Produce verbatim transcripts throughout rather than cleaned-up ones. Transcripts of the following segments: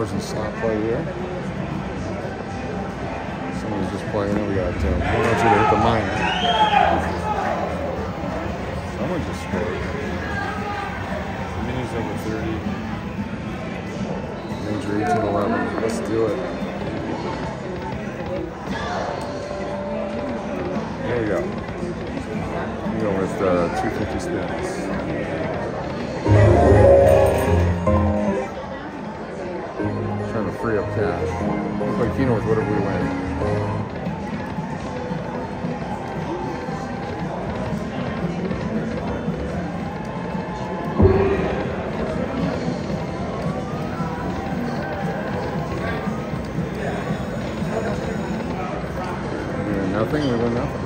dollars in slot play here. Someone's just playing it. We got uh, one oh two to hit the minor. Someone just scored. Minis over thirty. Major eighteen eleven. Let's do it. There we go. We go with uh, two fifty spins. Trying to free up cash. Looks like Keno with whatever we win. Nothing, we win nothing.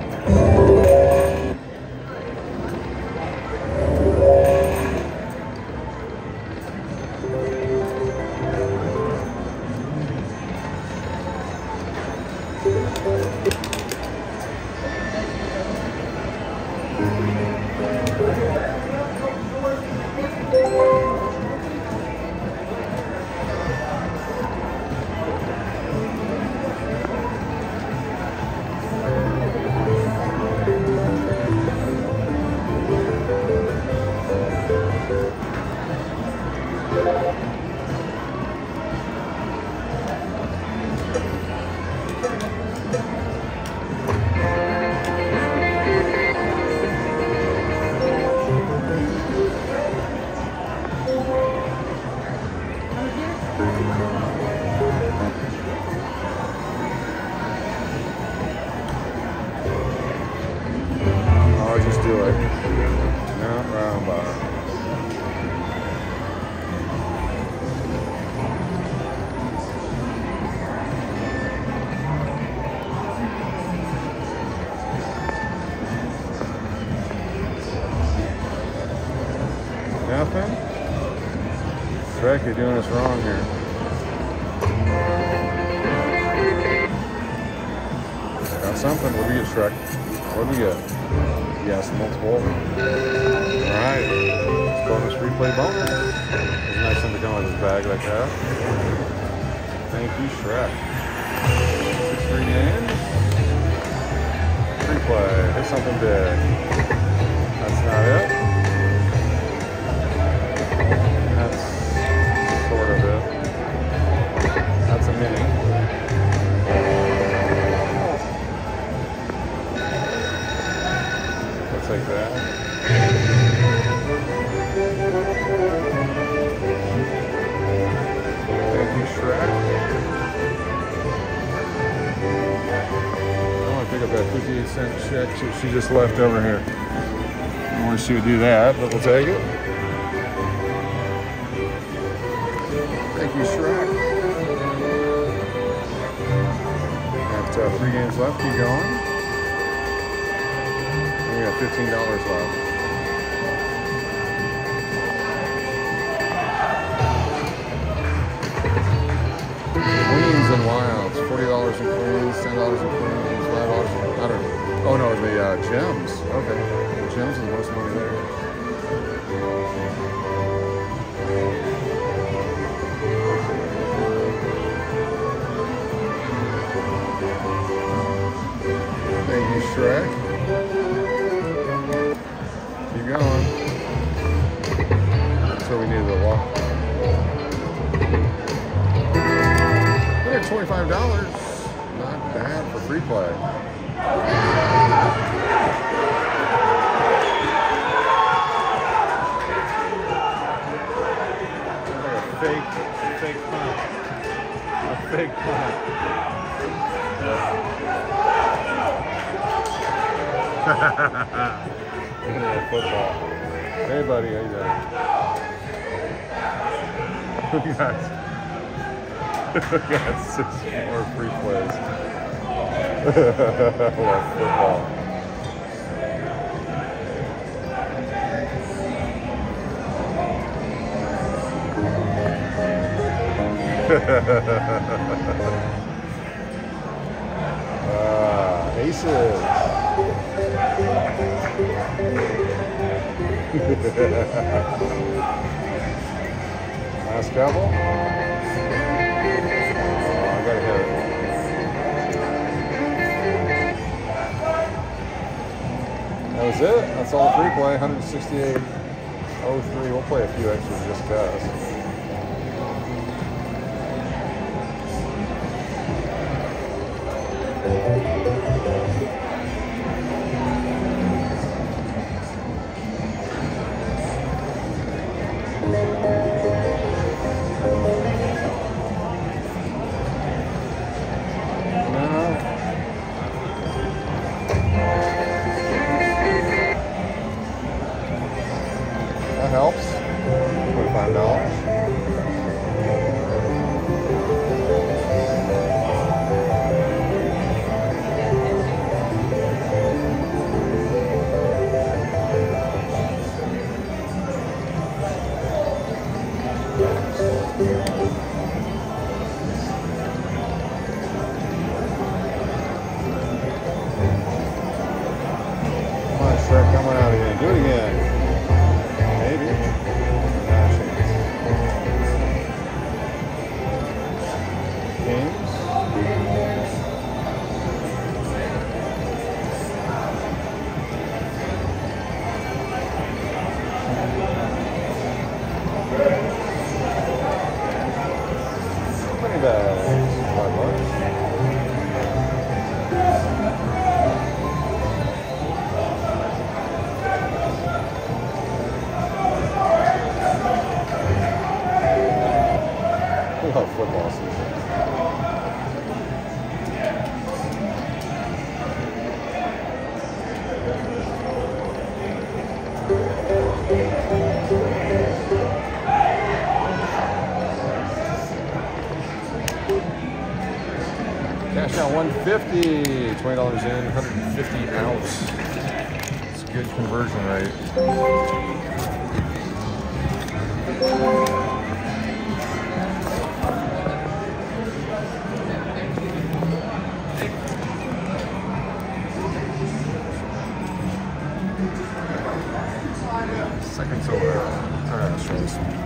Nothing? Shrek, you're doing us wrong here. Got something. What do we get, Shrek? What do we get? Yes, multiple. Alright. Bonus replay bonus. It's nice thing to come out of his bag like that. Thank you, Shrek. Six free games. Replay. Hit something big. That's not it. Sort of it. That's a mini. I'll take that. Thank you, Shrek. I want to pick up that fifty-eight cent check she, she just left over here. I don't wish she would do that, but we'll take it. Thank you, Shrek. Got uh, three games left. Keep going. And we got fifteen dollars left. Queens and Wilds. forty dollars in Queens, ten dollars in Queens, five dollars in... I don't know. Oh, no, the uh, gems. Okay. The gems are the most money there. Thank you, Shrek. Keep going. That's where we needed to walk. We got twenty-five dollars. Not bad for free play. Like a fake, fake punt. A fake punt. Yeah, football. Hey, buddy, how you doing? We got, we got six more free plays. Love football. Ah, aces. Last couple. was it. That's all the free play. one sixty-eight oh three. We'll play a few extras just because. That helps. twenty-five dollars. Come on, Shrek, come on out again. Do it again. Money bags, five bucks. I love football season. Cash out one fifty, twenty dollars in, one hundred fifty out. It's a good conversion rate. Seconds over. All right, let's try this one.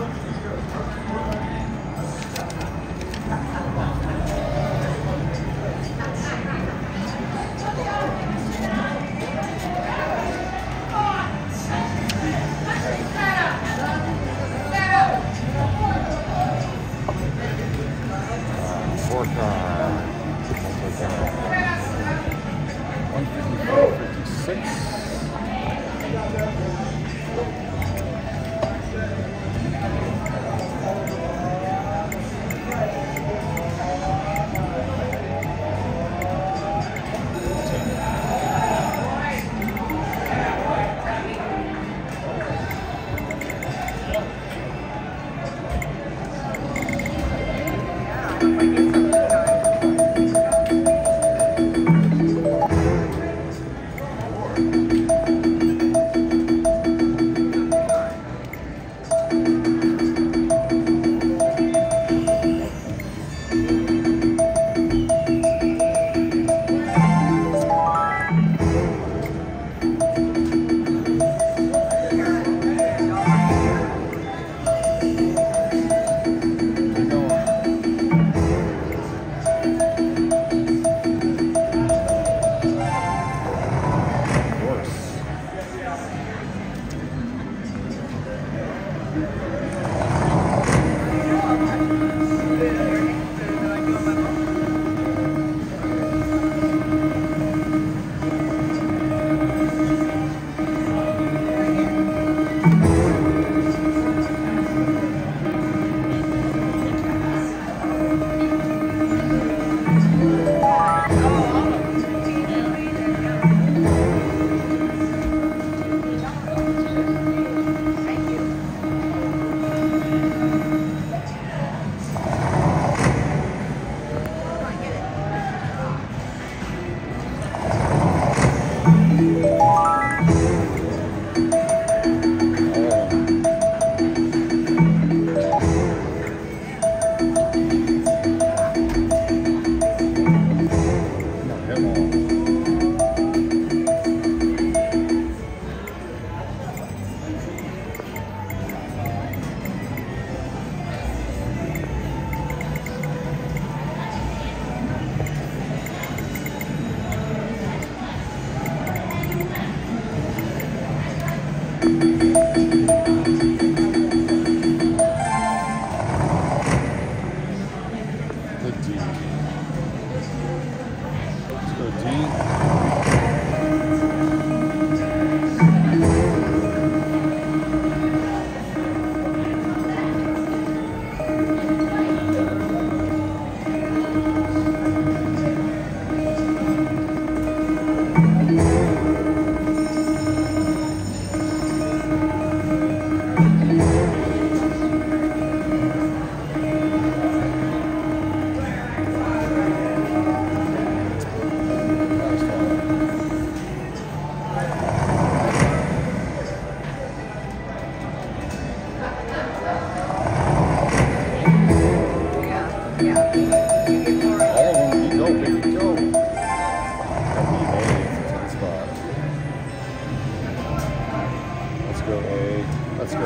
Fourth time. one fifty-four fifty-six.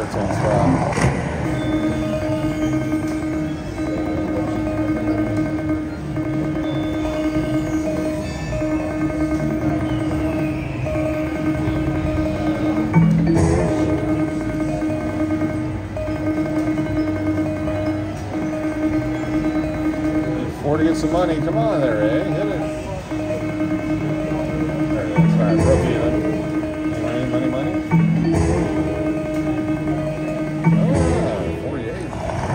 ten spot. Four to get some money. Come on there, eh? Hit it. There it is. All right, broke even. Money, money, money. Ah, forty-eight.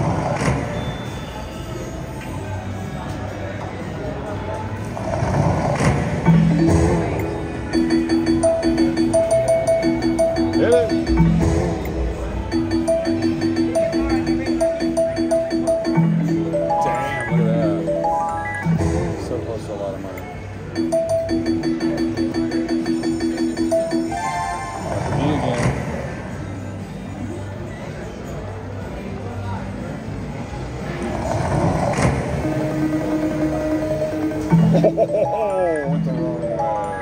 Hit it. A lot of money. Me again. Oh, went the wrong way.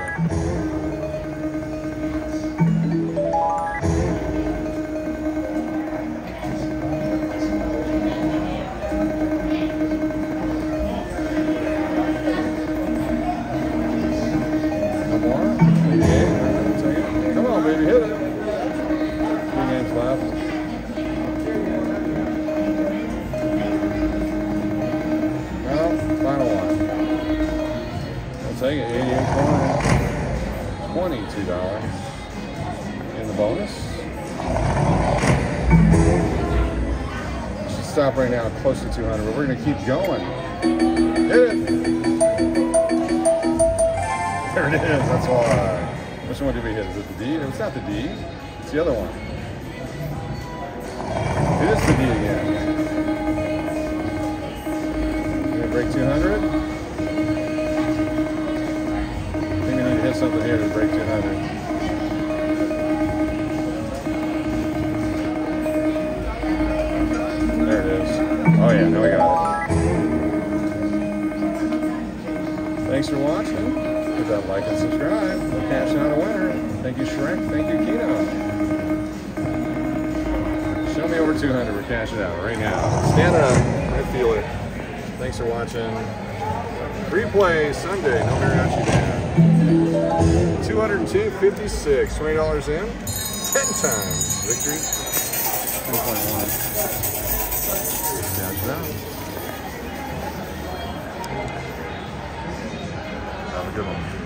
Come on, baby, hit it. Two games left. Well, final one. I'll take it. eighty-eight coins. twenty-two dollars. In the bonus. Should stop right now close to two hundred, but we're going to keep going. Hit it. There it is. That's why. Which one did we hit? Is it the D? It's not the D. It's the other one. It is the D again. Gonna break two hundred? I think we need to hit something here to break two hundred. There it is. Oh yeah, now we got it. Thanks for watching. Hit that like and subscribe. We'll cash out a winner. Thank you, Shrek. Thank you, Kino. Show me over two hundred. We're cashing out right now. Stand up. I feel it. Thanks for watching. Free play Sunday. No mariachi band. two hundred two fifty-six. twenty dollars in. ten times. Victory. ten point one. Cash it out. Have a good one.